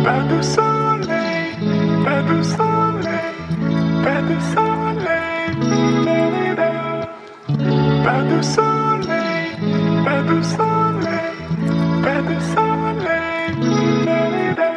Pas de soleil, pas de soleil, pas de soleil, la-la-la. Pas de soleil, pas de soleil, pas de soleil, la-la-la.